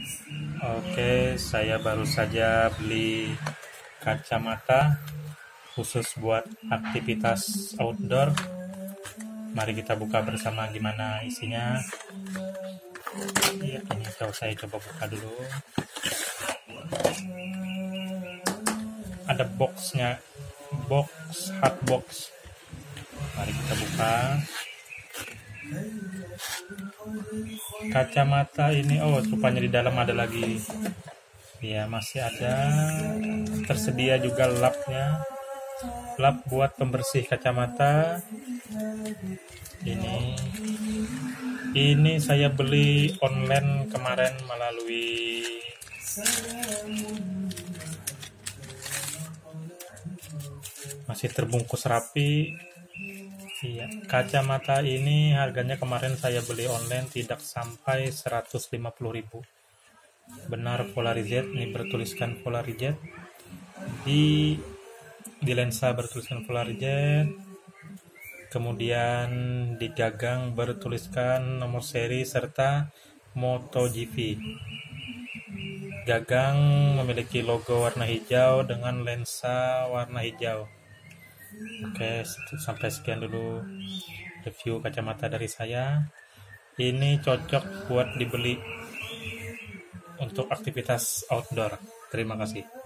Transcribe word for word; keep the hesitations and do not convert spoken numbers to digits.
Oke, saya baru saja beli kacamata khusus buat aktivitas outdoor. Mari kita buka bersama gimana isinya. Ya, ini kalau saya coba buka dulu. Ada boxnya, box hard box. Mari kita buka. Kacamata ini, oh rupanya di dalam ada lagi. Ya, masih ada. Tersedia juga lapnya. Lap buat pembersih kacamata. Ini ini saya beli online kemarin melalui masih terbungkus rapi. Iya, kacamata ini harganya kemarin saya beli online tidak sampai seratus lima puluh ribu. Benar Polarized, ini bertuliskan Polarized. Di di lensa bertuliskan Polarized. Kemudian di gagang bertuliskan nomor seri serta MotoGP. Gagang memiliki logo warna hijau dengan lensa warna hijau. Oke, sampai sekian dulu review kacamata dari saya. Ini cocok buat dibeli untuk aktivitas outdoor. Terima kasih.